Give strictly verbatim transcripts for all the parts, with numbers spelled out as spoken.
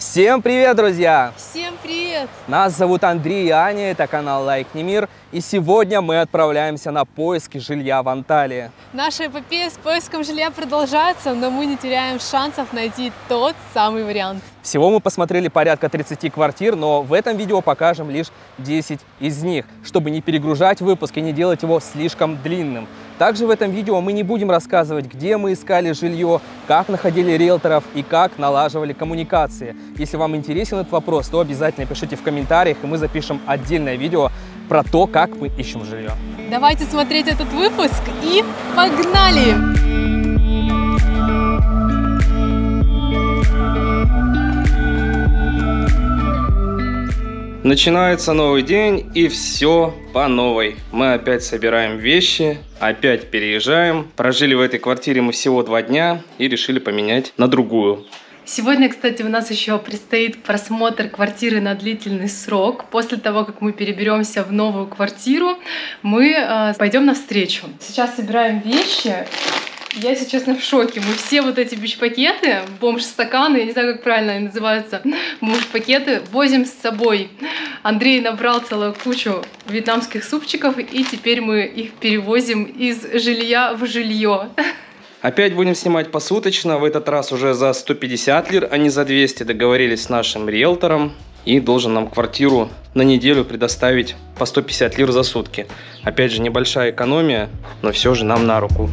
Всем привет, друзья! Всем привет! Нас зовут Андрей и Аня, это канал Like Не Мир, и сегодня мы отправляемся на поиски жилья в Анталии. Наша эпопея с поиском жилья продолжается, но мы не теряем шансов найти тот самый вариант. Всего мы посмотрели порядка тридцати квартир, но в этом видео покажем лишь десять из них, чтобы не перегружать выпуск и не делать его слишком длинным. Также в этом видео мы не будем рассказывать, где мы искали жилье, как находили риэлторов и как налаживали коммуникации. Если вам интересен этот вопрос, то обязательно пишите в комментариях, и мы запишем отдельное видео про то, как мы ищем жилье. Давайте смотреть этот выпуск и погнали! Начинается новый день, и все по новой. Мы опять собираем вещи, опять переезжаем. Прожили в этой квартире мы всего два дня и решили поменять на другую. Сегодня, кстати, у нас еще предстоит просмотр квартиры на длительный срок. После того, как мы переберемся в новую квартиру, мы э, пойдем навстречу. Сейчас собираем вещи. Я, если честно, в шоке. Мы все вот эти бич-пакеты, бомж-стаканы, я не знаю, как правильно они называются, бомж-пакеты, возим с собой. Андрей набрал целую кучу вьетнамских супчиков, и теперь мы их перевозим из жилья в жилье. Опять будем снимать посуточно, в этот раз уже за сто пятьдесят лир, а не за двести. Договорились с нашим риэлтором, и должен нам квартиру на неделю предоставить по сто пятьдесят лир за сутки. Опять же, небольшая экономия, но все же нам на руку.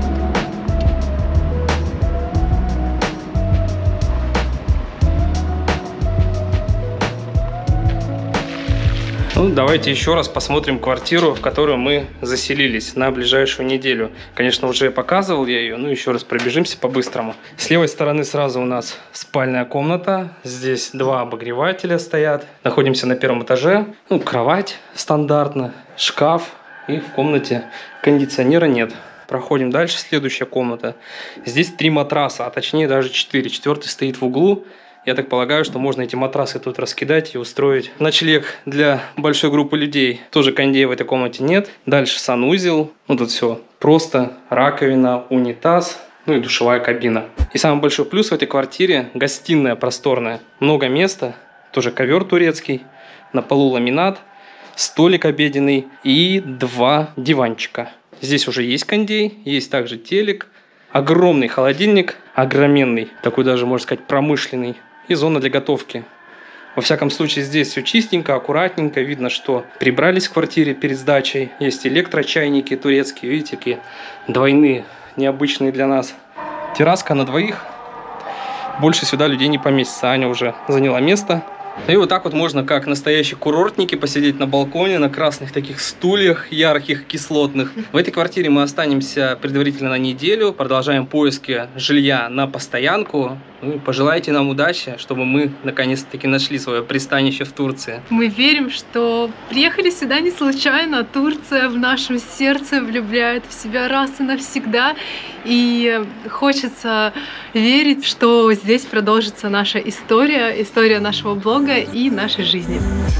Ну, давайте еще раз посмотрим квартиру, в которую мы заселились на ближайшую неделю. Конечно, уже показывал я ее, но еще раз пробежимся по-быстрому. С левой стороны сразу у нас спальная комната. Здесь два обогревателя стоят. Находимся на первом этаже. Ну, кровать стандартно, шкаф, и в комнате кондиционера нет. Проходим дальше, следующая комната. Здесь три матраса, а точнее даже четыре. Четвертый стоит в углу. Я так полагаю, что можно эти матрасы тут раскидать и устроить ночлег для большой группы людей. Тоже кондея в этой комнате нет. Дальше санузел. Ну тут все просто. Раковина, унитаз, ну и душевая кабина. И самый большой плюс в этой квартире — гостиная просторная. Много места. Тоже ковер турецкий. На полу ламинат. Столик обеденный и два диванчика. Здесь уже есть кондей, есть также телек. Огромный холодильник, огроменный. Такой даже, можно сказать, промышленный. И зона для готовки. Во всяком случае, здесь все чистенько, аккуратненько. Видно, что прибрались в квартире перед сдачей. Есть электрочайники турецкие, видите, такие двойные, необычные для нас. Терраска на двоих. Больше сюда людей не поместится. Аня уже заняла место. И вот так вот можно, как настоящие курортники, посидеть на балконе, на красных таких стульях, ярких, кислотных. В этой квартире мы останемся предварительно на неделю, продолжаем поиски жилья на постоянку. Ну и пожелайте нам удачи, чтобы мы наконец-таки нашли свое пристанище в Турции. Мы верим, что приехали сюда не случайно. Турция в нашем сердце влюбляет в себя раз и навсегда. И хочется верить, что здесь продолжится наша история, история нашего блога и нашей жизни.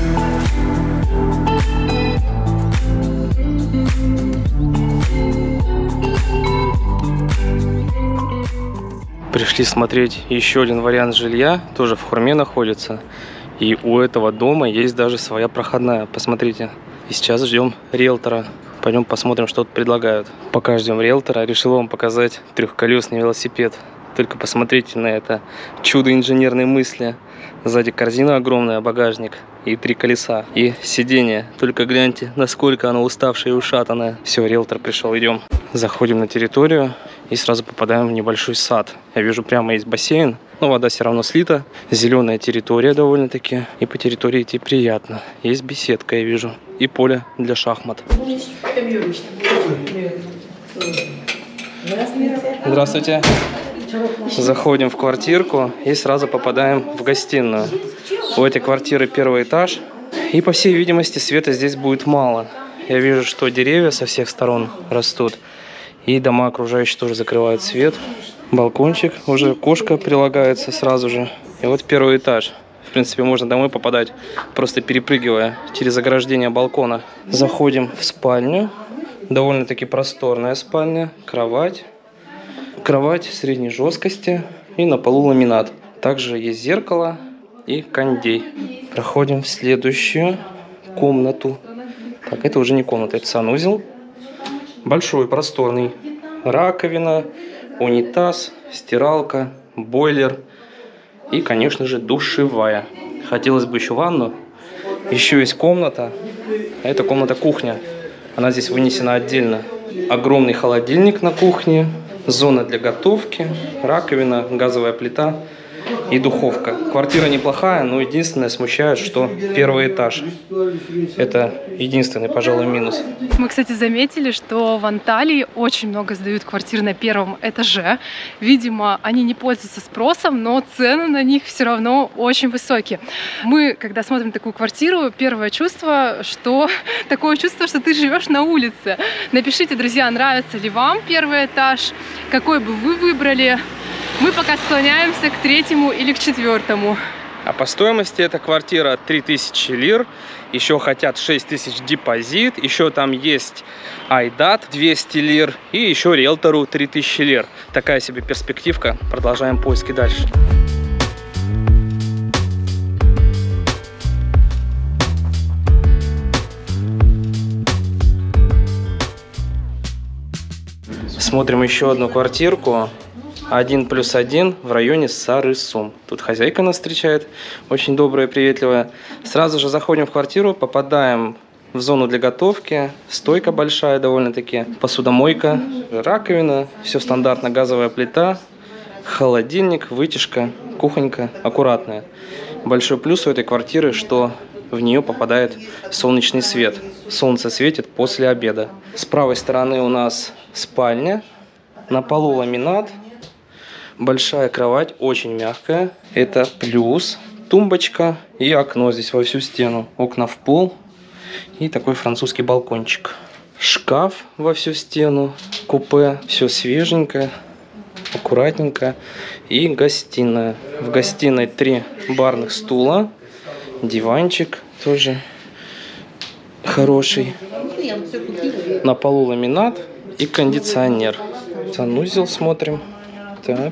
Пришли смотреть еще один вариант жилья, тоже в Хурме находится. И у этого дома есть даже своя проходная, посмотрите. И сейчас ждем риэлтора. Пойдем посмотрим, что тут предлагают. Пока ждем риэлтора, решил вам показать трехколесный велосипед. Только посмотрите на это чудо инженерной мысли. Сзади корзина огромная, багажник и три колеса. И сиденье. Только гляньте, насколько оно уставшее и ушатанное. Все, риэлтор пришел, идем. Заходим на территорию и сразу попадаем в небольшой сад. Я вижу, прямо есть бассейн, но вода все равно слита. Зеленая территория довольно-таки. И по территории идти приятно. Есть беседка, я вижу. И поле для шахмат. Здравствуйте. Заходим в квартирку и сразу попадаем в гостиную. У этой квартиры первый этаж. И, по всей видимости, света здесь будет мало. Я вижу, что деревья со всех сторон растут. И дома окружающие тоже закрывают свет. Балкончик, уже кошка прилагается сразу же. И вот первый этаж. В принципе, можно домой попадать, просто перепрыгивая через ограждение балкона. Заходим в спальню. Довольно-таки просторная спальня. Кровать. Кровать средней жесткости. И на полу ламинат. Также есть зеркало. и кондей. Проходим в следующую комнату. Так, это уже не комната, это санузел. Большой, просторный. Раковина, унитаз, стиралка, бойлер и, конечно же, душевая. Хотелось бы еще ванну. Еще есть комната. Это комната-кухня. Она здесь вынесена отдельно. Огромный холодильник на кухне, зона для готовки, раковина, газовая плита и духовка. Квартира неплохая, но единственное смущает, что первый этаж. Это единственный, пожалуй, минус. Мы, кстати, заметили, что в Анталии очень много сдают квартир на первом этаже. Видимо, они не пользуются спросом, но цены на них все равно очень высокие. Мы, когда смотрим такую квартиру, первое чувство, что такое чувство, что ты живешь на улице. Напишите, друзья, нравится ли вам первый этаж, какой бы вы выбрали. Мы пока склоняемся к третьему или к четвертому. А по стоимости эта квартира три тысячи лир. Еще хотят шесть тысяч депозит. Еще там есть айдат двести лир. И еще риэлтору три тысячи лир. Такая себе перспективка. Продолжаем поиски дальше. Смотрим еще одну квартирку. Один плюс один в районе Сары-Сум. Тут хозяйка нас встречает, очень добрая, приветливая. Сразу же заходим в квартиру, попадаем в зону для готовки. Стойка большая довольно-таки, посудомойка, раковина, все стандартно, газовая плита, холодильник, вытяжка, кухонька аккуратная. Большой плюс у этой квартиры, что в нее попадает солнечный свет. Солнце светит после обеда. С правой стороны у нас спальня, на полу ламинат. Большая кровать, очень мягкая. Это плюс. Тумбочка и окно здесь во всю стену. Окна в пол. И такой французский балкончик. Шкаф во всю стену. Купе. Все свеженькое. Аккуратненько. И гостиная. В гостиной три барных стула. Диванчик тоже хороший. На полу ламинат и кондиционер. Санузел смотрим. Так,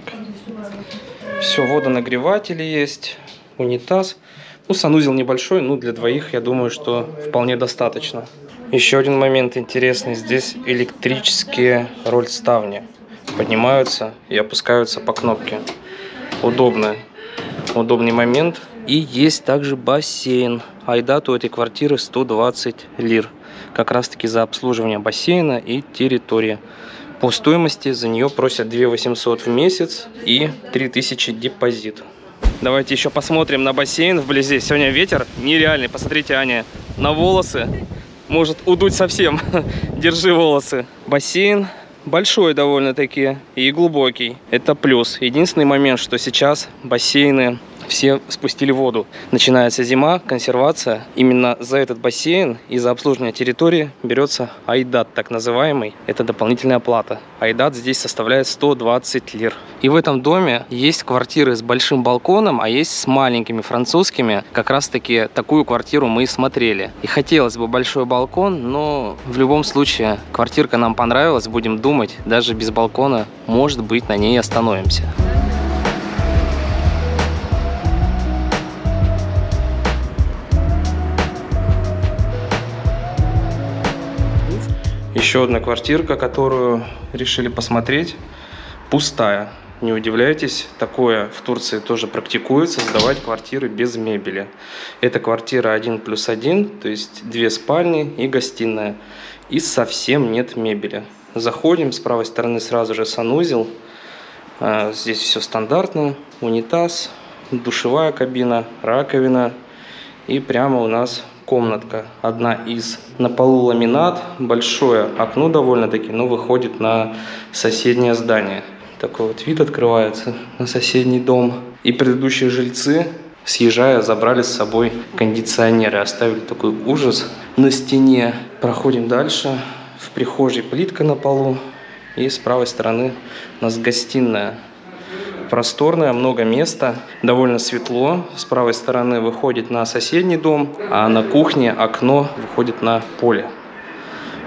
все, водонагреватели есть, унитаз. Ну, санузел небольшой, но для двоих, я думаю, что вполне достаточно. Еще один момент интересный. Здесь электрические рольставни. Поднимаются и опускаются по кнопке. Удобно. Удобный момент. И есть также бассейн. Айдат у этой квартиры сто двадцать лир. Как раз таки за обслуживание бассейна и территории. По стоимости за нее просят две тысячи восемьсот в месяц и три тысячи депозит. Давайте еще посмотрим на бассейн вблизи. Сегодня ветер нереальный. Посмотрите, Аня, на волосы. Может удуть совсем. Держи волосы. Бассейн большой довольно-таки и глубокий. Это плюс. Единственный момент, что сейчас бассейны все спустили воду. Начинается зима, консервация. Именно за этот бассейн и за обслуживание территории берется айдат, так называемый. Это дополнительная плата. Айдат здесь составляет сто двадцать лир. И в этом доме есть квартиры с большим балконом, а есть с маленькими французскими. Как раз таки такую квартиру мы и смотрели. И хотелось бы большой балкон, но в любом случае квартирка нам понравилась. Будем думать, даже без балкона, может быть, на ней остановимся. Еще одна квартирка, которую решили посмотреть, пустая. Не удивляйтесь, такое в Турции тоже практикуется, сдавать квартиры без мебели. Это квартира один плюс один, то есть две спальни и гостиная. И совсем нет мебели. Заходим, с правой стороны сразу же санузел. Здесь все стандартно. Унитаз, душевая кабина, раковина. И прямо у нас комнатка. Одна из. На полу ламинат. Большое окно довольно-таки, но выходит на соседнее здание. Такой вот вид открывается на соседний дом. И предыдущие жильцы, съезжая, забрали с собой кондиционеры. Оставили такой ужас на стене. Проходим дальше. В прихожей плитка на полу. И с правой стороны у нас гостиная. Просторная, много места, довольно светло. С правой стороны выходит на соседний дом, а на кухне окно выходит на поле.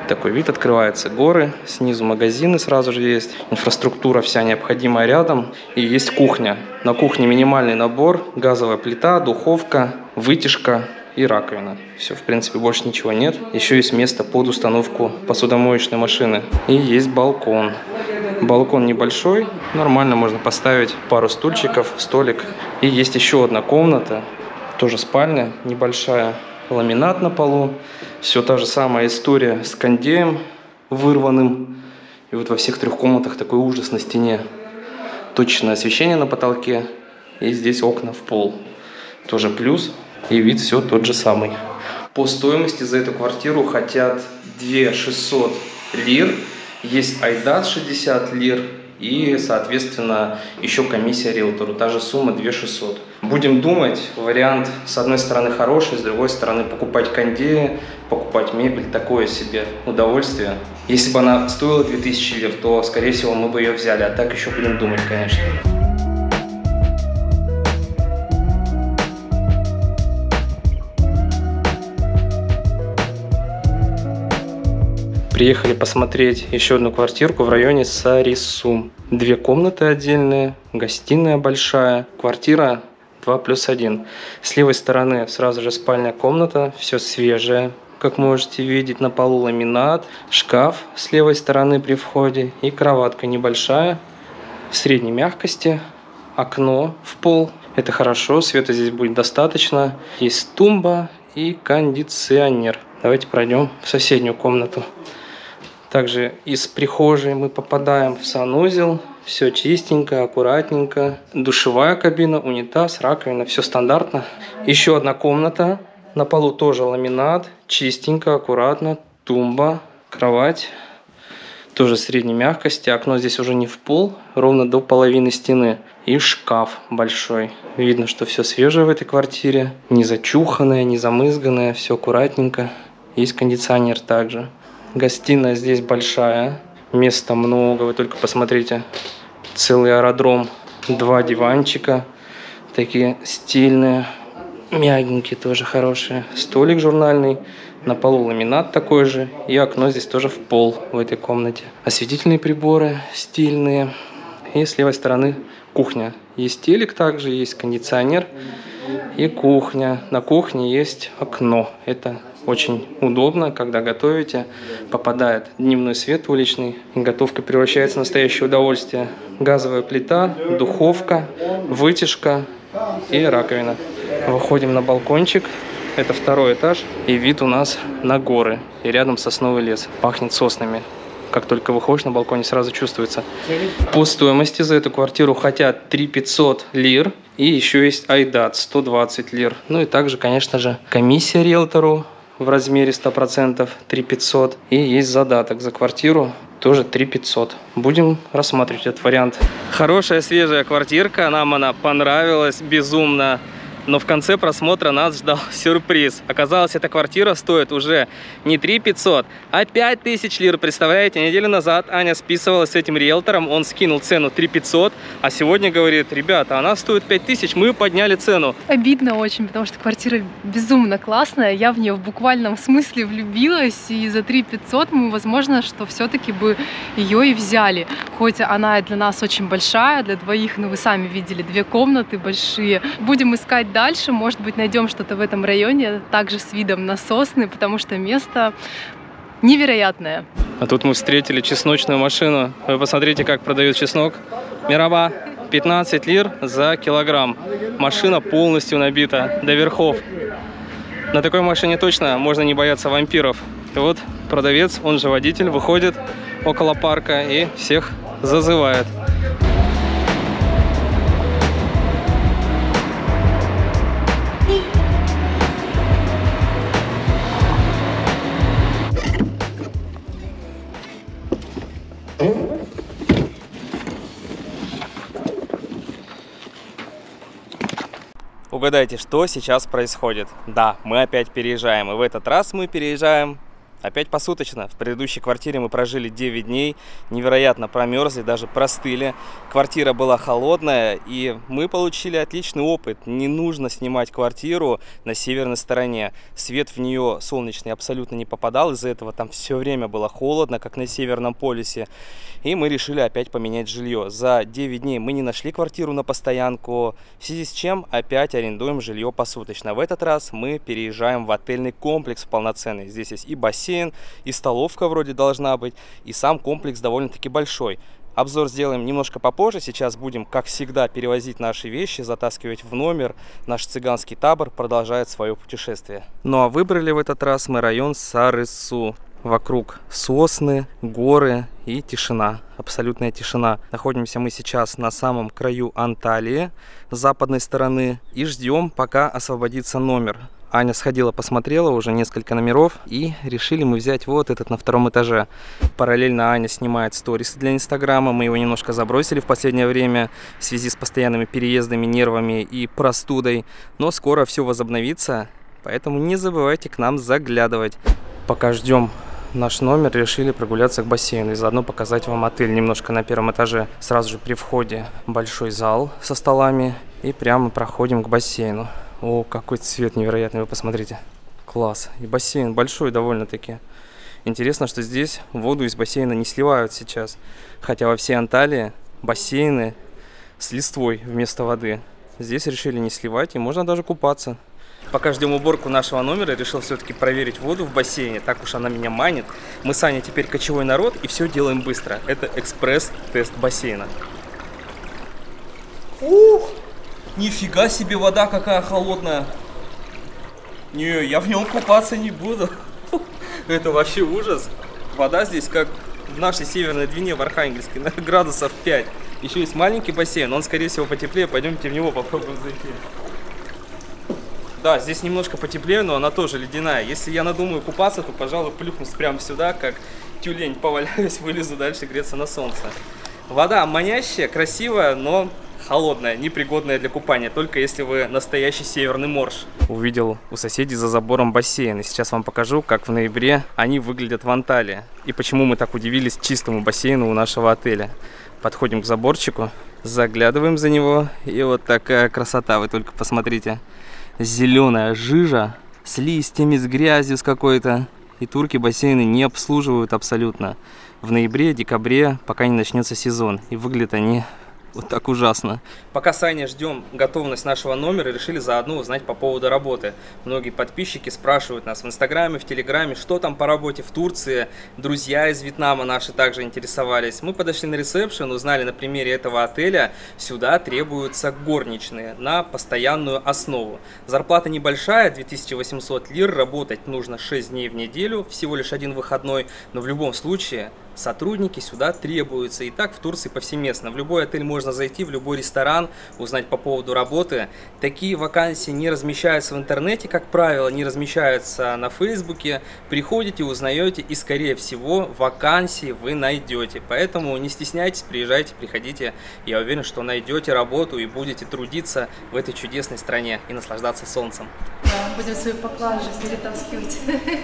Такой вид открывается, горы, снизу магазины сразу же есть, инфраструктура вся необходимая рядом. И есть кухня. На кухне минимальный набор, газовая плита, духовка, вытяжка и раковина. Все, в принципе, больше ничего нет. Еще есть место под установку посудомоечной машины. И есть балкон. Балкон небольшой, нормально можно поставить пару стульчиков, столик. И есть еще одна комната, тоже спальня небольшая, ламинат на полу. Все та же самая история с кондеем вырванным. И вот во всех трех комнатах такой ужас на стене. Точечное освещение на потолке. И здесь окна в пол. Тоже плюс. И вид все тот же самый. По стоимости за эту квартиру хотят две тысячи шестьсот лир. Есть айдат шестьдесят лир. И, соответственно, еще комиссия риэлтору. Та же сумма две тысячи шестьсот. Будем думать. Вариант с одной стороны хороший, с другой стороны покупать кондеи, покупать мебель. Такое себе удовольствие. Если бы она стоила две тысячи лир, то, скорее всего, мы бы ее взяли. А так еще будем думать, конечно. Приехали посмотреть еще одну квартирку в районе Сарису. Две комнаты отдельные, гостиная большая, квартира два плюс один. С левой стороны сразу же спальня комната, все свежее. Как можете видеть, на полу ламинат, шкаф с левой стороны при входе и кроватка небольшая, средней мягкости, окно в пол. Это хорошо, света здесь будет достаточно. Есть тумба и кондиционер. Давайте пройдем в соседнюю комнату. Также из прихожей мы попадаем в санузел. Все чистенько, аккуратненько. Душевая кабина, унитаз, раковина. Все стандартно. Еще одна комната. На полу тоже ламинат. Чистенько, аккуратно. Тумба, кровать. Тоже средней мягкости. Окно здесь уже не в пол, ровно до половины стены. И шкаф большой. Видно, что все свежее в этой квартире. Не зачуханное, не замызганное. Все аккуратненько. Есть кондиционер также. Гостиная здесь большая, места много, вы только посмотрите. Целый аэродром, два диванчика, такие стильные, мягенькие, тоже хорошие. Столик журнальный, на полу ламинат такой же, и окно здесь тоже в пол в этой комнате. Осветительные приборы стильные, и с левой стороны кухня. Есть телек также, есть кондиционер и кухня. На кухне есть окно, это очень удобно, когда готовите, попадает дневной свет уличный, и готовка превращается в настоящее удовольствие. Газовая плита, духовка, вытяжка и раковина. Выходим на балкончик, это второй этаж, и вид у нас на горы, и рядом сосновый лес, пахнет соснами. Как только выходишь на балконе, сразу чувствуется. По стоимости за эту квартиру хотят три тысячи пятьсот лир, и еще есть айдат сто двадцать лир. Ну и также, конечно же, комиссия риэлтору в размере сто процентов три тысячи пятьсот. И есть задаток за квартиру, тоже три тысячи пятьсот. Будем рассматривать этот вариант. Хорошая свежая квартирка, нам она понравилась безумно. Но в конце просмотра нас ждал сюрприз. Оказалось, эта квартира стоит уже не три тысячи пятьсот, а пять тысяч лир. Представляете, неделю назад Аня списывалась с этим риэлтором, он скинул цену три тысячи пятьсот, а сегодня говорит: ребята, она стоит пять тысяч, мы подняли цену. Обидно очень, потому что квартира безумно классная. Я в нее в буквальном смысле влюбилась, и за три тысячи пятьсот мы, возможно, что все-таки бы ее и взяли. Хоть она для нас очень большая, для двоих, ну вы сами видели, две комнаты большие. Будем искать дальше, может быть, найдем что-то в этом районе, также с видом на сосны, потому что место невероятное. А тут мы встретили чесночную машину. Вы посмотрите, как продают чеснок. Мираба, пятнадцать лир за килограмм. Машина полностью набита до верхов. На такой машине точно можно не бояться вампиров. И вот продавец, он же водитель, выходит около парка и всех зазывает. Угадайте, что сейчас происходит? Да, мы опять переезжаем. И в этот раз мы переезжаем Опять посуточно. В предыдущей квартире мы прожили девять дней, невероятно промерзли, даже простыли. Квартира была холодная, и мы получили отличный опыт. Не нужно снимать квартиру на северной стороне. Свет в нее солнечный абсолютно не попадал, из-за этого там все время было холодно, как на Северном полюсе. И мы решили опять поменять жилье. За девять дней мы не нашли квартиру на постоянку, в связи с чем опять арендуем жилье посуточно. В этот раз мы переезжаем в отельный комплекс полноценный. Здесь есть и бассейн, и столовка вроде должна быть, и сам комплекс довольно-таки большой. Обзор сделаем немножко попозже. Сейчас будем, как всегда, перевозить наши вещи, затаскивать в номер. Наш цыганский табор продолжает свое путешествие. Ну а выбрали в этот раз мы район Сарысу. Вокруг сосны, горы и тишина, абсолютная тишина. Находимся мы сейчас на самом краю Анталии, с западной стороны, и ждем, пока освободится номер. Аня сходила, посмотрела уже несколько номеров, и решили мы взять вот этот на втором этаже. Параллельно Аня снимает сторисы для Инстаграма. Мы его немножко забросили в последнее время в связи с постоянными переездами, нервами и простудой. Но скоро все возобновится, поэтому не забывайте к нам заглядывать. Пока ждем наш номер, решили прогуляться к бассейну и заодно показать вам отель немножко на первом этаже. Сразу же при входе большой зал со столами, и прямо проходим к бассейну. О, какой цвет невероятный, вы посмотрите. Класс. И бассейн большой довольно-таки. Интересно, что здесь воду из бассейна не сливают сейчас. Хотя во всей Анталии бассейны с листвой вместо воды. Здесь решили не сливать, и можно даже купаться. Пока ждем уборку нашего номера, решил все-таки проверить воду в бассейне. Так уж она меня манит. Мы с Аней теперь кочевой народ, и все делаем быстро. Это экспресс-тест бассейна. Ух! Нифига себе, вода какая холодная. Не, я в нем купаться не буду. Это вообще ужас. Вода здесь как в нашей Северной Двине в Архангельске, на градусов пять. Еще есть маленький бассейн, он скорее всего потеплее. Пойдемте в него попробуем зайти. Да, здесь немножко потеплее, но она тоже ледяная. Если я надумаю купаться, то, пожалуй, плюхнусь прямо сюда, как тюлень, поваляюсь, вылезу дальше греться на солнце. Вода манящая, красивая, но холодная, непригодная для купания, только если вы настоящий северный морж. Увидел у соседей за забором бассейн, и сейчас вам покажу, как в ноябре они выглядят в Анталии. И почему мы так удивились чистому бассейну у нашего отеля. Подходим к заборчику, заглядываем за него, и вот такая красота, вы только посмотрите. Зеленая жижа с листьями, с грязью с какой-то. И турки бассейны не обслуживают абсолютно в ноябре, декабре, пока не начнется сезон. И выглядят они вот так ужасно. Пока с Аней ждем готовность нашего номера, решили заодно узнать по поводу работы. Многие подписчики спрашивают нас в Инстаграме, в Телеграме, что там по работе в Турции. Друзья из Вьетнама наши также интересовались. Мы подошли на ресепшн, узнали на примере этого отеля, сюда требуются горничные на постоянную основу. Зарплата небольшая, две тысячи восемьсот лир, работать нужно шесть дней в неделю, всего лишь один выходной, но в любом случае сотрудники сюда требуются. И так в Турции повсеместно. В любой отель можно зайти, в любой ресторан, узнать по поводу работы. Такие вакансии не размещаются в интернете, как правило, не размещаются на Фейсбуке. Приходите, узнаете, и, скорее всего, вакансии вы найдете. Поэтому не стесняйтесь, приезжайте, приходите. Я уверен, что найдете работу и будете трудиться в этой чудесной стране и наслаждаться солнцем. Да, будем свою поклажу перетаскивать.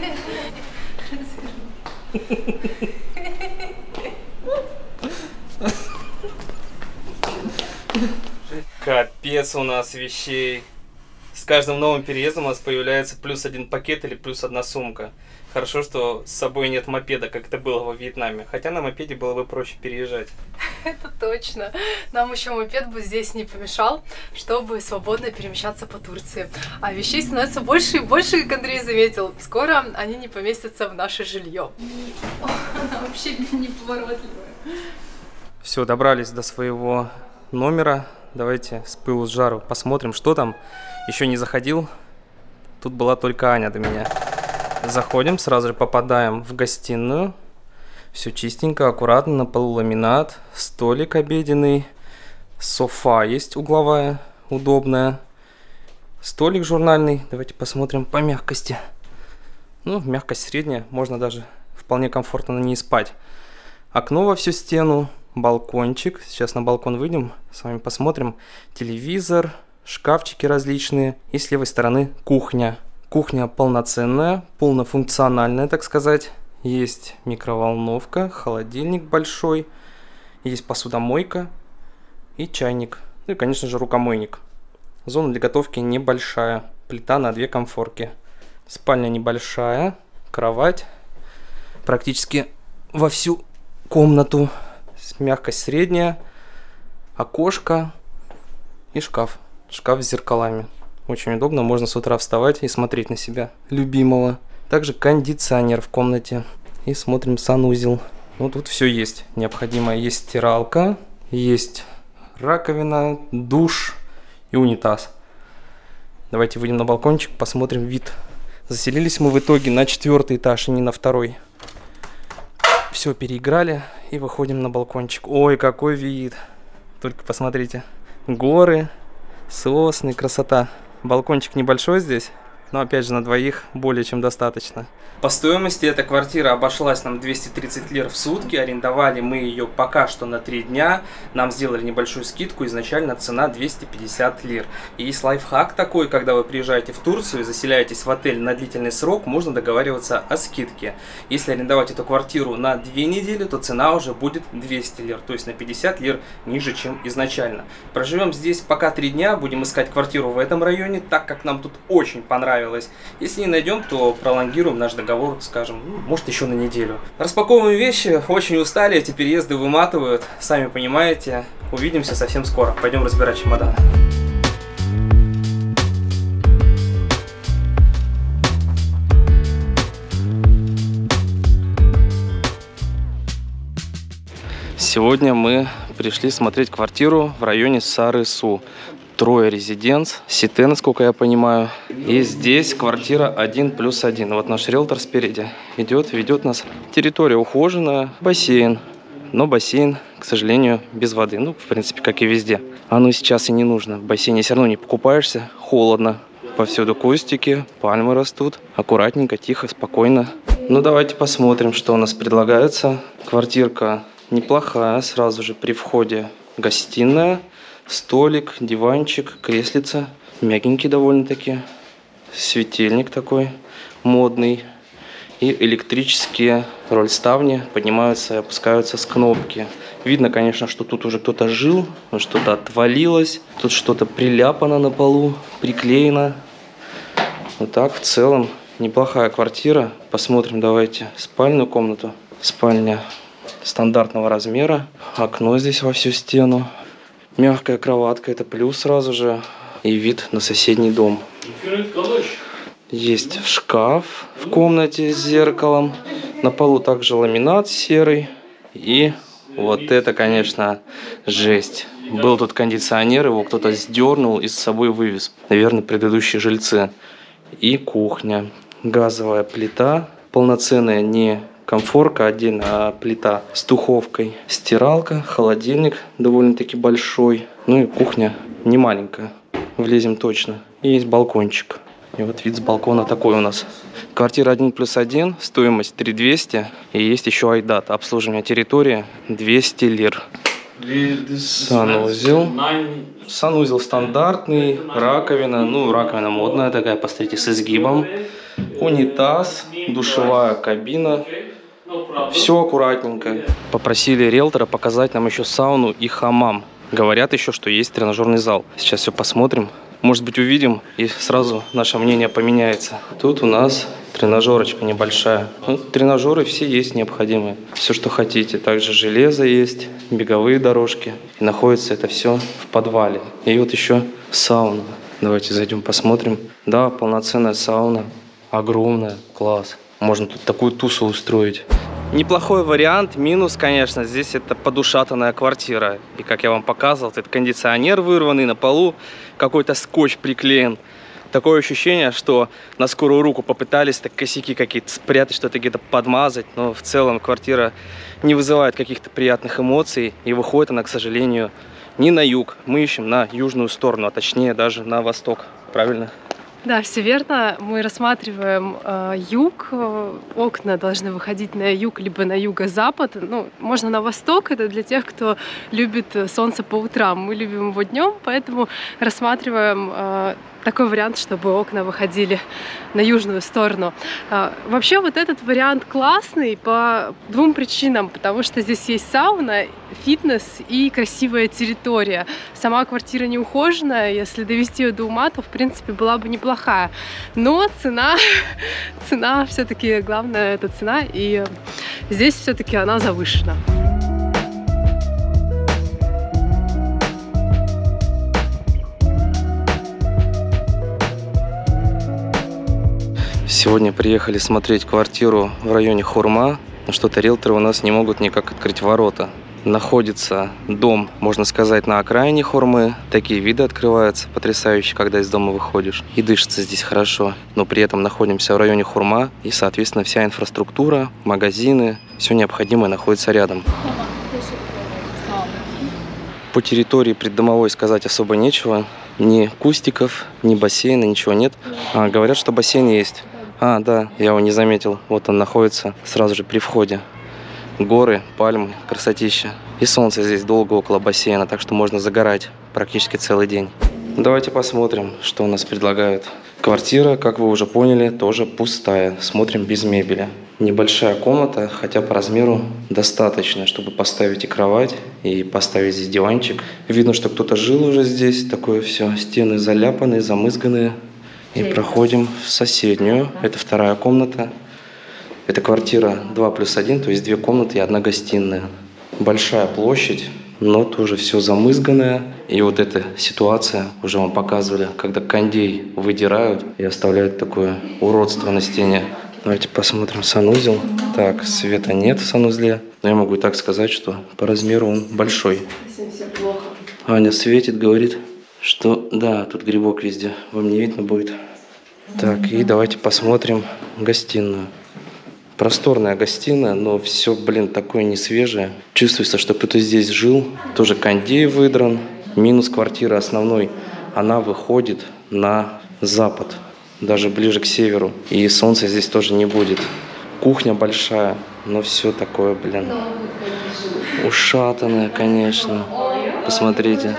Капец у нас вещей. С каждым новым переездом у нас появляется плюс один пакет или плюс одна сумка. Хорошо, что с собой нет мопеда, как это было во Вьетнаме. Хотя на мопеде было бы проще переезжать. Это точно. Нам еще мопед бы здесь не помешал, чтобы свободно перемещаться по Турции. А вещей становится больше и больше, как Андрей заметил. Скоро они не поместятся в наше жилье. Она вообще неповоротливая. Все, добрались до своего номера. Давайте с пылу с жару посмотрим, что там. Еще не заходил. Тут была только Аня до меня. Заходим, сразу же попадаем в гостиную. Все чистенько, аккуратно, на полу ламинат, столик обеденный, софа есть угловая, удобная, столик журнальный. Давайте посмотрим по мягкости. Ну, мягкость средняя, можно даже вполне комфортно на ней спать. Окно во всю стену, балкончик. Сейчас на балкон выйдем, с вами посмотрим. Телевизор, шкафчики различные. И с левой стороны кухня. Кухня полноценная, полнофункциональная, так сказать. Есть микроволновка, холодильник большой, есть посудомойка и чайник. Ну и, конечно же, рукомойник. Зона для готовки небольшая, плита на две конфорки. Спальня небольшая, кровать практически во всю комнату. Мягкость средняя, окошко и шкаф. Шкаф с зеркалами. Очень удобно, можно с утра вставать и смотреть на себя любимого. Также кондиционер в комнате. И смотрим санузел. Ну тут все есть необходимое. Есть стиралка, есть раковина, душ и унитаз. Давайте выйдем на балкончик, посмотрим вид. Заселились мы в итоге на четвертый этаж, и не на второй. Все, переиграли и выходим на балкончик. Ой, какой вид! Только посмотрите. Горы, сосны, красота. Балкончик небольшой здесь, но опять же на двоих более чем достаточно. По стоимости эта квартира обошлась нам двести тридцать лир в сутки. Арендовали мы ее пока что на три дня. Нам сделали небольшую скидку. Изначально цена двести пятьдесят лир. И есть лайфхак такой, когда вы приезжаете в Турцию и заселяетесь в отель на длительный срок, можно договариваться о скидке. Если арендовать эту квартиру на две недели, то цена уже будет двести лир. То есть на пятьдесят лир ниже, чем изначально. Проживем здесь пока три дня. Будем искать квартиру в этом районе, так как нам тут очень понравилось. Если не найдем, то пролонгируем наш договор. Скажем, ну, может еще на неделю. Распаковываем вещи, очень устали, эти переезды выматывают, сами понимаете. Увидимся совсем скоро. Пойдем разбирать чемоданы. Сегодня мы пришли смотреть квартиру в районе Сары-Су. Трое резиденц, Сите, насколько я понимаю. И здесь квартира один плюс один. Вот наш риэлтор спереди идет, ведет нас. Территория ухоженная, бассейн. Но бассейн, к сожалению, без воды. Ну, в принципе, как и везде. Оно сейчас и не нужно. В бассейне все равно не покупаешься. Холодно. Повсюду кустики, пальмы растут. Аккуратненько, тихо, спокойно. Ну, давайте посмотрим, что у нас предлагается. Квартирка неплохая. Сразу же при входе гостиная. Столик, диванчик, креслица. Мягенький довольно-таки. Светильник такой модный. И электрические рольставни поднимаются и опускаются с кнопки. Видно, конечно, что тут уже кто-то жил, что-то отвалилось. Тут что-то приляпано на полу, приклеено. Вот так в целом неплохая квартира. Посмотрим, давайте, спальную комнату. Спальня стандартного размера. Окно здесь во всю стену. Мягкая кроватка, это плюс сразу же. И вид на соседний дом. Есть шкаф в комнате с зеркалом. На полу также ламинат серый. И вот это, конечно, жесть. Был тут кондиционер, его кто-то сдернул и с собой вывез. Наверное, предыдущие жильцы. И кухня. Газовая плита. Полноценная, не конфорка отдельно, а плита с духовкой. Стиралка, холодильник довольно-таки большой. Ну и кухня не маленькая. Влезем точно. И есть балкончик. И вот вид с балкона такой у нас. Квартира один плюс один, стоимость три тысячи двести. И есть еще айдат, обслуживание территории двести лир. Санузел. Санузел стандартный, раковина. Ну, раковина модная такая, посмотрите, с изгибом. Унитаз, душевая кабина. Все аккуратненько. Попросили риэлтора показать нам еще сауну и хамам. Говорят еще, что есть тренажерный зал. Сейчас все посмотрим. Может быть, увидим, и сразу наше мнение поменяется. Тут у нас тренажерочка небольшая. Ну, тренажеры все есть необходимые. Все, что хотите. Также железо есть, беговые дорожки. И находится это все в подвале. И вот еще сауна. Давайте зайдем посмотрим. Да, полноценная сауна. Огромная. Класс. Можно тут такую тусу устроить. Неплохой вариант. Минус, конечно, здесь это подушатанная квартира. И как я вам показывал, этот кондиционер вырванный на полу, какой-то скотч приклеен. Такое ощущение, что на скорую руку попытались так косяки какие-то спрятать, что-то где-то подмазать. Но в целом квартира не вызывает каких-то приятных эмоций. И выходит она, к сожалению, не на юг. Мы ищем на южную сторону, а точнее даже на восток. Правильно? Да, все верно. Мы рассматриваем э, юг. Окна должны выходить на юг, либо на юго-запад. Ну, можно на восток. Это для тех, кто любит солнце по утрам. Мы любим его днем, поэтому рассматриваем э, такой вариант, чтобы окна выходили на южную сторону. Вообще вот этот вариант классный по двум причинам, потому что здесь есть сауна, фитнес и красивая территория. Сама квартира не ухоженная, если довести ее до ума, то в принципе была бы неплохая. Но цена, цена все-таки, главное, это цена, и здесь все-таки она завышена. Сегодня приехали смотреть квартиру в районе Хурма, но что-то риэлторы у нас не могут никак открыть ворота. Находится дом, можно сказать, на окраине Хурмы. Такие виды открываются потрясающие, когда из дома выходишь. И дышится здесь хорошо. Но при этом находимся в районе Хурма. И, соответственно, вся инфраструктура, магазины, все необходимое находится рядом. По территории преддомовой сказать особо нечего. Ни кустиков, ни бассейна, ничего нет. А, говорят, что бассейн есть. А, да, я его не заметил. Вот он находится сразу же при входе. Горы, пальмы, красотища. И солнце здесь долго около бассейна, так что можно загорать практически целый день. Давайте посмотрим, что у нас предлагают. Квартира, как вы уже поняли, тоже пустая. Смотрим без мебели. Небольшая комната, хотя по размеру достаточно, чтобы поставить и кровать, и поставить здесь диванчик. Видно, что кто-то жил уже здесь. Такое все. Стены заляпанные, замызганные. И проходим в соседнюю. Это вторая комната. Это квартира два плюс один, то есть две комнаты и одна гостиная. Большая площадь, но тоже все замызганное. И вот эта ситуация, уже вам показывали, когда кондей выдирают и оставляют такое уродство на стене. Давайте посмотрим санузел. Так, света нет в санузле. Но я могу и так сказать, что по размеру он большой. Совсем плохо. Аня светит, говорит, что да, тут грибок везде. Вам не видно будет. Так, и давайте посмотрим гостиную. Просторная гостиная, но все, блин, такое несвежее. Чувствуется, что кто-то здесь жил. Тоже кондей выдран. Минус квартиры основной. Она выходит на запад. Даже ближе к северу. И солнца здесь тоже не будет. Кухня большая, но все такое, блин, ушатанное, конечно. Посмотрите.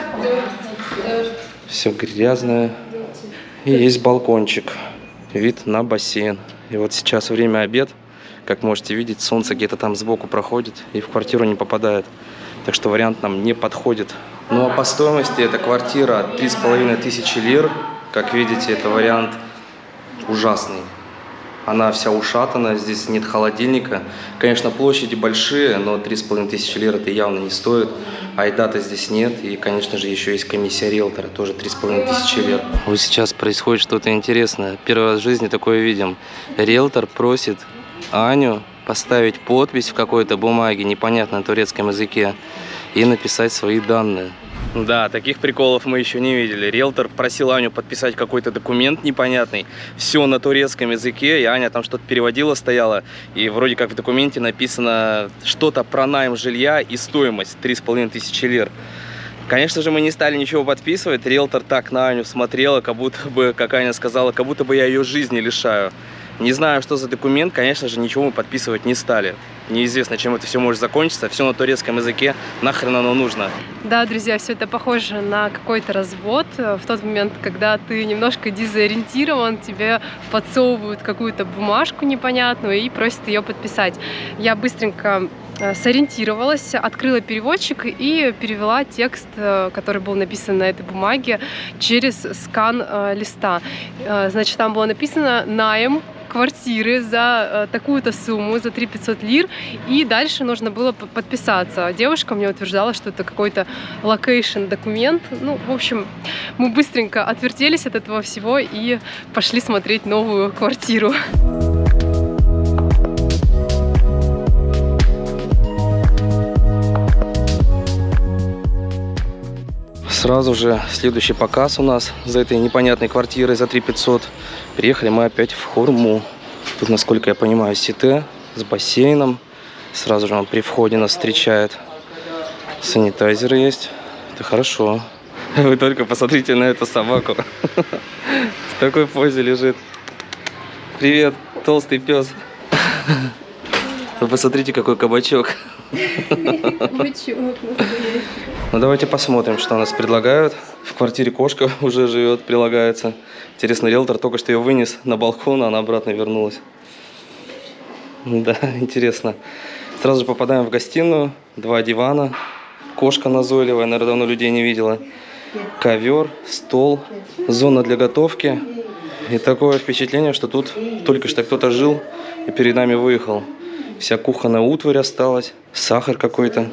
Все грязное. И есть балкончик. Вид на бассейн. И вот сейчас время обед. Как можете видеть, солнце где-то там сбоку проходит и в квартиру не попадает. Так что вариант нам не подходит. Ну а по стоимости эта квартира три с половиной тысячи лир. Как видите, это вариант ужасный. Она вся ушатана, здесь нет холодильника. Конечно, площади большие, но три с половиной тысячи лир это явно не стоит. Айдата здесь нет. И, конечно же, еще есть комиссия риэлтора, тоже три с половиной тысячи лир. Вот сейчас происходит что-то интересное. Первый раз в жизни такое видим. Риэлтор просит Аню поставить подпись в какой-то бумаге, непонятно на турецком языке, и написать свои данные. Да, таких приколов мы еще не видели. Риэлтор просил Аню подписать какой-то документ непонятный, все на турецком языке, и Аня там что-то переводила, стояла, и вроде как в документе написано что-то про найм жилья и стоимость три с половиной тысячи лир. Конечно же, мы не стали ничего подписывать. Риэлтор так на Аню смотрела, как будто бы, как Аня сказала, как будто бы я ее жизни лишаю. Не знаю, что за документ, конечно же, ничего мы подписывать не стали. Неизвестно, чем это все может закончиться. Все на турецком языке, нахрен оно нужно. Да, друзья, все это похоже на какой-то развод. В тот момент, когда ты немножко дезориентирован, тебе подсовывают какую-то бумажку непонятную и просят ее подписать. Я быстренько сориентировалась, открыла переводчик и перевела текст, который был написан на этой бумаге, через скан листа. Значит, там было написано «Найм квартиры за такую-то сумму, за три тысячи пятьсот лир», и дальше нужно было подписаться. Девушка мне утверждала, что это какой-то локейшн документ. Ну, в общем, мы быстренько отвертелись от этого всего и пошли смотреть новую квартиру. Сразу же следующий показ у нас за этой непонятной квартирой за три тысячи пятьсот. Приехали мы опять в Хурму. Тут, насколько я понимаю, сите с бассейном. Сразу же он при входе нас встречает. Санитайзеры есть. Это хорошо. Вы только посмотрите на эту собаку. В такой позе лежит. Привет, толстый пес. Вы посмотрите, какой кабачок. Кабачок настоящий. Ну давайте посмотрим, что нас предлагают. В квартире кошка уже живет, прилагается. Интересно, риэлтор только что ее вынес на балкон, а она обратно вернулась. Да, интересно. Сразу же попадаем в гостиную. Два дивана. Кошка назойливая, наверное, давно людей не видела. Ковер, стол, зона для готовки. И такое впечатление, что тут только что кто-то жил и перед нами выехал. Вся кухонная утварь осталась, сахар какой-то.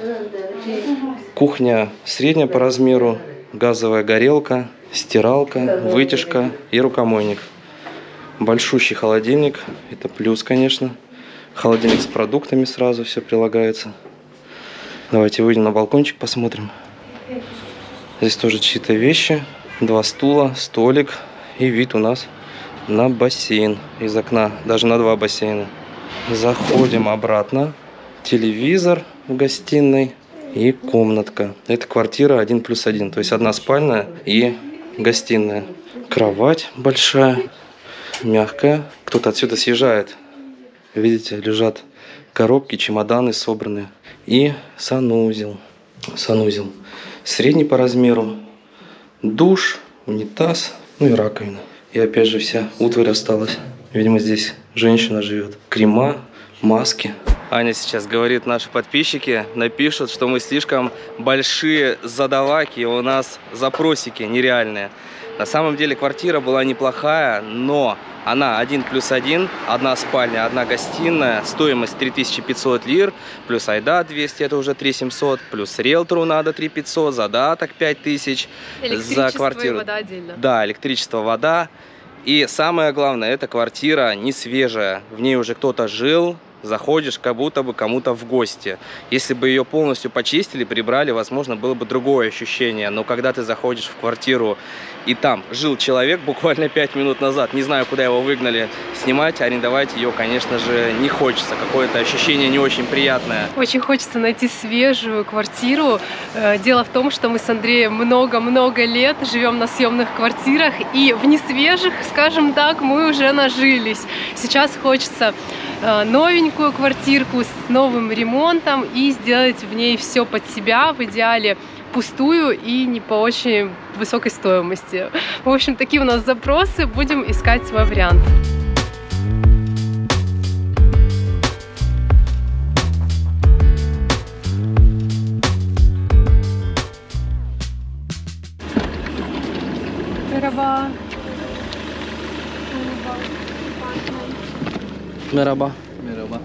Кухня средняя по размеру, газовая горелка, стиралка, вытяжка и рукомойник. Большущий холодильник, это плюс, конечно. Холодильник с продуктами сразу все прилагается. Давайте выйдем на балкончик, посмотрим. Здесь тоже чьи-то вещи, два стула, столик и вид у нас на бассейн из окна, даже на два бассейна. Заходим обратно. Телевизор в гостиной и комнатка. Это квартира один плюс один, то есть одна спальня и гостиная. Кровать большая, мягкая. Кто-то отсюда съезжает. Видите, лежат коробки, чемоданы собраны. И санузел. Санузел. Средний по размеру. Душ, унитаз, ну и раковина. И опять же вся утварь осталась. Видимо, здесь женщина живет. Крема, маски. Аня сейчас говорит, наши подписчики напишут, что мы слишком большие задаваки, у нас запросики нереальные. На самом деле квартира была неплохая, но она один плюс один, одна спальня, одна гостиная, стоимость три тысячи пятьсот лир, плюс айда двести, это уже три тысячи семьсот, плюс риэлтору надо три тысячи пятьсот, задаток пять тысяч за квартиру. И вода отдельно. Да, электричество, вода. И самое главное, эта квартира не свежая, в ней уже кто-то жил. Заходишь, как будто бы кому-то в гости. Если бы ее полностью почистили, прибрали, возможно, было бы другое ощущение. Но когда ты заходишь в квартиру, и там жил человек буквально пять минут назад, не знаю, куда его выгнали, снимать, арендовать ее, конечно же, не хочется. Какое-то ощущение не очень приятное. Очень хочется найти свежую квартиру. Дело в том, что мы с Андреем много-много лет живем на съемных квартирах, и в несвежих, скажем так, мы уже нажились. Сейчас хочется новенькую квартирку с новым ремонтом и сделать в ней все под себя, в идеале пустую и не по очень высокой стоимости. В общем, такие у нас запросы, будем искать свой вариант. Мераба. Мераба. Мераба.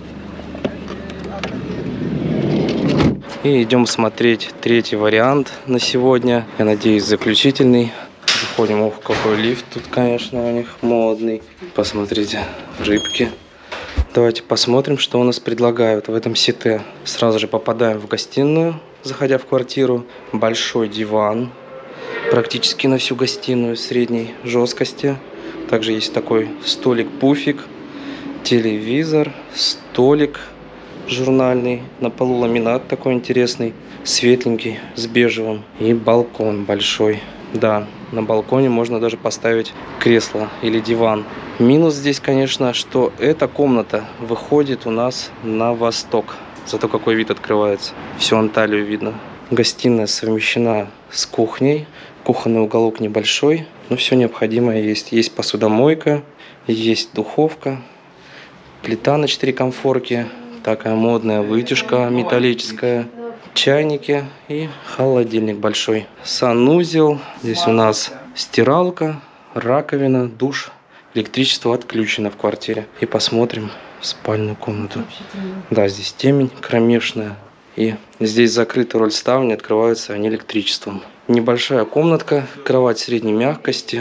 И идем смотреть третий вариант на сегодня. Я надеюсь, заключительный. Заходим. Ох, какой лифт тут, конечно, у них модный. Посмотрите, рыбки. Давайте посмотрим, что у нас предлагают в этом сете. Сразу же попадаем в гостиную, заходя в квартиру. Большой диван. Практически на всю гостиную средней жесткости. Также есть такой столик-пуфик. Телевизор, столик журнальный, на полу ламинат такой интересный, светленький, с бежевым. И балкон большой. Да, на балконе можно даже поставить кресло или диван. Минус здесь, конечно, что эта комната выходит у нас на восток. Зато какой вид открывается. Всю Анталию видно. Гостиная совмещена с кухней. Кухонный уголок небольшой, но все необходимое есть. Есть посудомойка, есть духовка. Плита на четыре конфорки, такая модная вытяжка металлическая, чайники и холодильник большой. Санузел, здесь у нас стиралка, раковина, душ, электричество отключено в квартире. И посмотрим спальную комнату. Да, здесь темень кромешная. И здесь закрыта роль ставни, открываются они электричеством. Небольшая комнатка, кровать средней мягкости.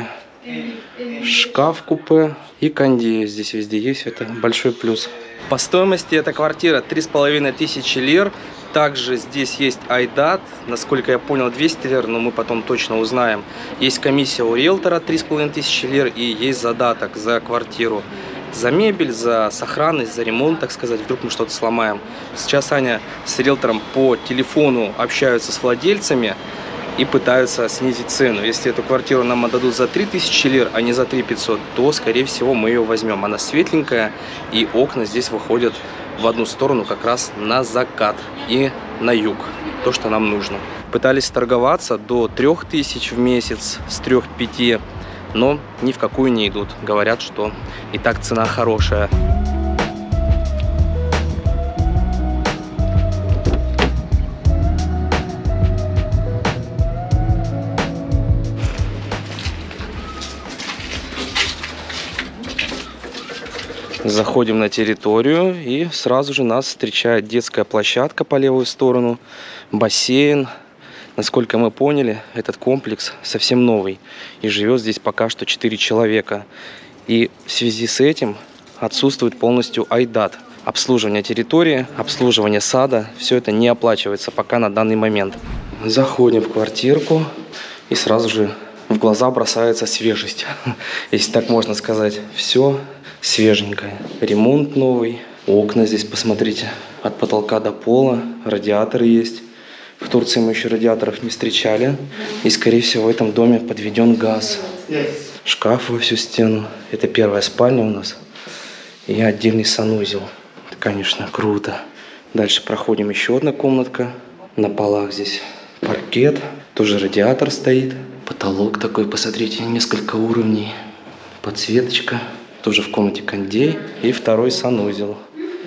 Шкаф-купе и кондея здесь везде есть, это большой плюс. По стоимости эта квартира три с половиной тысячи лир. Также здесь есть айдат, насколько я понял, двести лир, но мы потом точно узнаем. Есть комиссия у риэлтора три с половиной тысячи лир и есть задаток за квартиру. За мебель, за сохранность, за ремонт, так сказать, вдруг мы что-то сломаем. Сейчас Аня с риэлтором по телефону общаются с владельцами и пытаются снизить цену. Если эту квартиру нам отдадут за три тысячи лир, а не за три тысячи пятьсот, то, скорее всего, мы ее возьмем. Она светленькая, и окна здесь выходят в одну сторону, как раз на закат и на юг. то, что нам нужно. Пытались торговаться до трёх тысяч в месяц, с трёх-пяти, но ни в какую не идут. Говорят, что и так цена хорошая. Заходим на территорию, и сразу же нас встречает детская площадка по левую сторону, бассейн. Насколько мы поняли, этот комплекс совсем новый, и живет здесь пока что четыре человека. И в связи с этим отсутствует полностью айдат. Обслуживание территории, обслуживание сада, все это не оплачивается пока на данный момент. Заходим в квартирку, и сразу же в глаза бросается свежесть, если так можно сказать. Все свеженькое. Ремонт новый. Окна здесь, посмотрите, от потолка до пола. Радиаторы есть. В Турции мы еще радиаторов не встречали. И, скорее всего, в этом доме подведен газ. Шкаф во всю стену. Это первая спальня у нас. И отдельный санузел. Это, конечно, круто. Дальше проходим еще одна комнатка. На полах здесь паркет. Тоже радиатор стоит. Потолок такой, посмотрите, несколько уровней. Подсветочка. Тоже в комнате кондей. И второй санузел.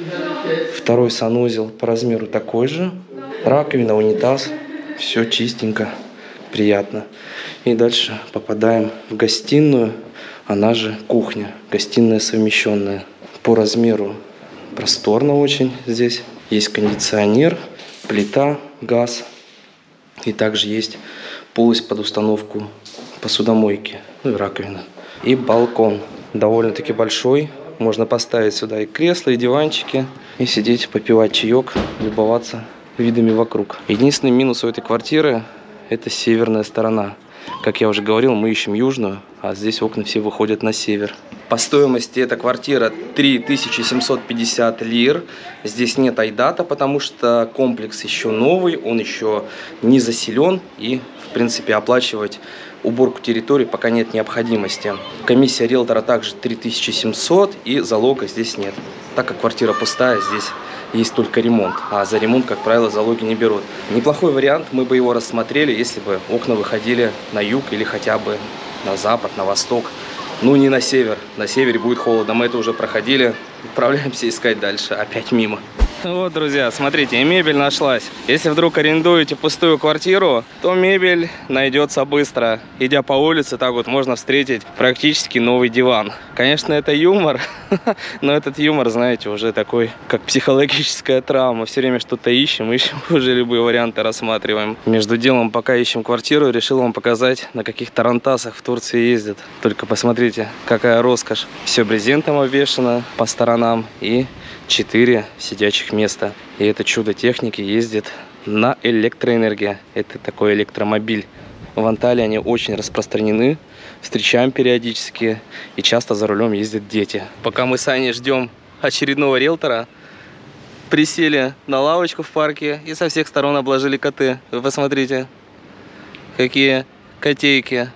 Второй санузел по размеру такой же. Раковина, унитаз. Все чистенько. Приятно. И дальше попадаем в гостиную. Она же кухня. Гостиная совмещенная. По размеру просторно очень здесь. Есть кондиционер, плита, газ. И также есть полость под установку посудомойки. Ну и раковина. И балкон. Довольно-таки большой. Можно поставить сюда и кресла, и диванчики. И сидеть, попивать чаек, любоваться видами вокруг. Единственный минус у этой квартиры – это северная сторона. Как я уже говорил, мы ищем южную, а здесь окна все выходят на север. По стоимости эта квартира три тысячи семьсот пятьдесят лир. Здесь нет айдата, потому что комплекс еще новый, он еще не заселен. И, в принципе, оплачивать уборку территории пока нет необходимости. Комиссия риэлтора также три тысячи семьсот, и залога здесь нет. Так как квартира пустая, здесь есть только ремонт, а за ремонт, как правило, залоги не берут. Неплохой вариант, мы бы его рассмотрели, если бы окна выходили на юг или хотя бы на запад, на восток. Ну, не на север. На севере будет холодно, мы это уже проходили. Отправляемся искать дальше, опять мимо. Вот, друзья, смотрите, и мебель нашлась. Если вдруг арендуете пустую квартиру, то мебель найдется быстро. Идя по улице, так вот можно встретить практически новый диван. Конечно, это юмор, но этот юмор, знаете, уже такой, как психологическая травма. Все время что-то ищем, ищем, уже любые варианты рассматриваем. Между делом, пока ищем квартиру, решил вам показать, на каких тарантасах в Турции ездят. Только посмотрите, какая роскошь. Все брезентом обвешано по сторонам и четыре сидячих места. И это чудо техники ездит на электроэнергии. Это такой электромобиль. В Анталии они очень распространены. Встречаем периодически. И часто за рулем ездят дети. Пока мы с Аней ждем очередного риэлтора, присели на лавочку в парке и со всех сторон обложили коты. Вы посмотрите, какие котейки.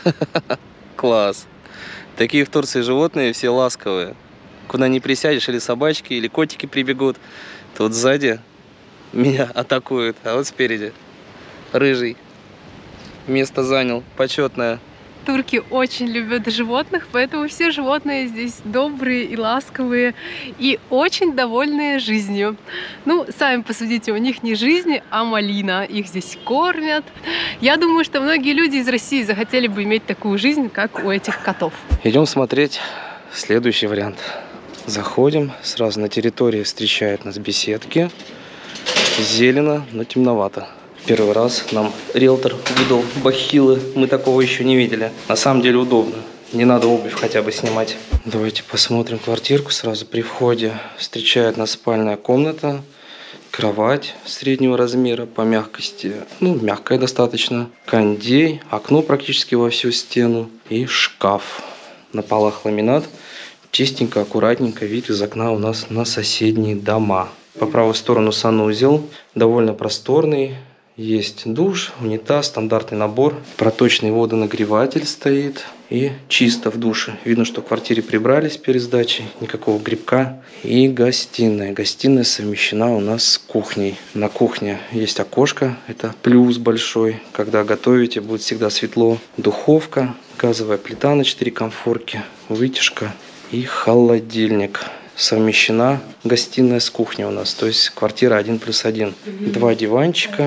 Класс. Такие в Турции животные, все ласковые. Куда не присядешь, или собачки, или котики прибегут. Тут сзади меня атакуют, а вот спереди рыжий. Место занял, почетное. Турки очень любят животных, поэтому все животные здесь добрые и ласковые, и очень довольные жизнью. Ну, сами посудите, у них не жизнь, а малина. Их здесь кормят. Я думаю, что многие люди из России захотели бы иметь такую жизнь, как у этих котов. Идем смотреть следующий вариант. Заходим, сразу на территории встречают нас беседки. Зелено, но темновато. Первый раз нам риэлтор выдал бахилы, мы такого еще не видели. На самом деле удобно, не надо обувь хотя бы снимать. Давайте посмотрим квартирку сразу при входе. Встречает нас спальная комната, кровать среднего размера по мягкости, ну мягкая достаточно. Кондей, окно практически во всю стену и шкаф. На полах ламинат. Чистенько, аккуратненько, вид из окна у нас на соседние дома. По правую сторону санузел, довольно просторный. Есть душ, унитаз, стандартный набор. Проточный водонагреватель стоит. И чисто в душе. Видно, что в квартире прибрались перед сдачей. Никакого грибка. И гостиная. Гостиная совмещена у нас с кухней. На кухне есть окошко. Это плюс большой. Когда готовите, будет всегда светло. Духовка. Газовая плита на четыре комфорки. Вытяжка. И холодильник. Совмещена гостиная с кухней у нас. То есть квартира один плюс один. Два диванчика.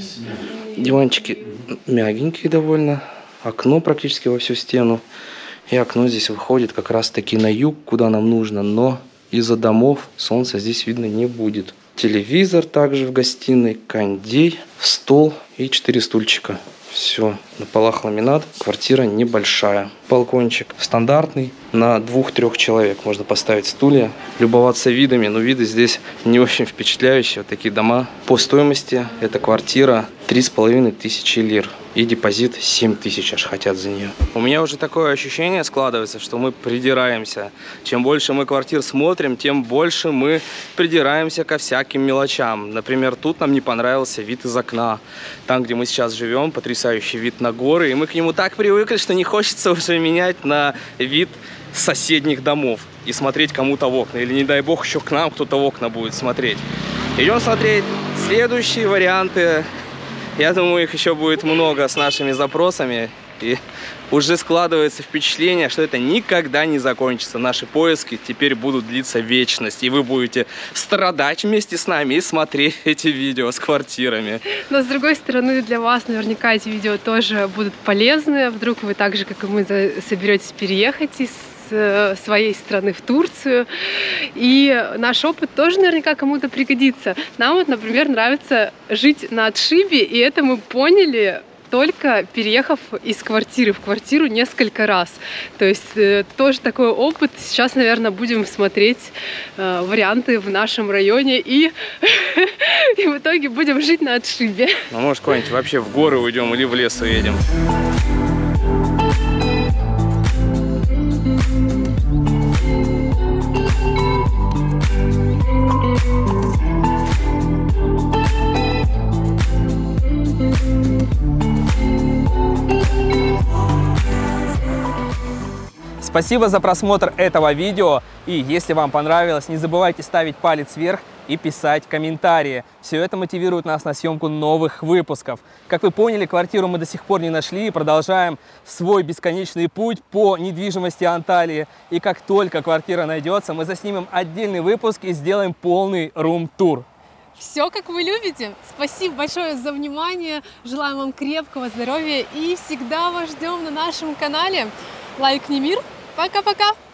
Диванчики мягенькие довольно. Окно практически во всю стену. И окно здесь выходит как раз таки на юг, куда нам нужно. Но из-за домов солнца здесь видно не будет. Телевизор также в гостиной. Кондей, стол и четыре стульчика. Все, на полах ламинат. Квартира небольшая. Балкончик стандартный. На двух-трех человек можно поставить стулья. Любоваться видами. Но виды здесь не очень впечатляющие. Вот такие дома. По стоимости эта квартира три с половиной тысячи лир. И депозит семь тысяч аж хотят за нее. У меня уже такое ощущение складывается, что мы придираемся. Чем больше мы квартир смотрим, тем больше мы придираемся ко всяким мелочам. Например, тут нам не понравился вид из окна. Там, где мы сейчас живем, потрясающий вид на горы. И мы к нему так привыкли, что не хочется уже менять на вид соседних домов и смотреть кому-то в окна. Или, не дай бог, еще к нам кто-то в окна будет смотреть. Идем смотреть следующие варианты. Я думаю, их еще будет много с нашими запросами. И уже складывается впечатление, что это никогда не закончится. Наши поиски теперь будут длиться вечность. И вы будете страдать вместе с нами и смотреть эти видео с квартирами. Но с другой стороны, для вас наверняка эти видео тоже будут полезны. Вдруг вы так же, как и мы, соберетесь переехать из своей страны в Турцию. И наш опыт тоже наверняка кому-то пригодится. Нам вот, например, нравится жить на отшибе, и это мы поняли только переехав из квартиры в квартиру несколько раз. То есть э, тоже такой опыт. Сейчас, наверное, будем смотреть э, варианты в нашем районе и, и в итоге будем жить на отшибе. Ну, может, куда-нибудь вообще в горы уйдем или в лес уедем. Спасибо за просмотр этого видео. И если вам понравилось, не забывайте ставить палец вверх и писать комментарии. Все это мотивирует нас на съемку новых выпусков. Как вы поняли, квартиру мы до сих пор не нашли и продолжаем свой бесконечный путь по недвижимости Анталии. И как только квартира найдется, мы заснимем отдельный выпуск и сделаем полный рум-тур. Все, как вы любите. Спасибо большое за внимание. Желаем вам крепкого здоровья и всегда вас ждем на нашем канале. Лайк не мир. Пока-пока!